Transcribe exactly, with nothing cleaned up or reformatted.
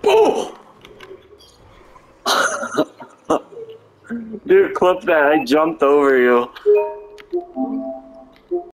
Oh! Dude, clip that. I jumped over you.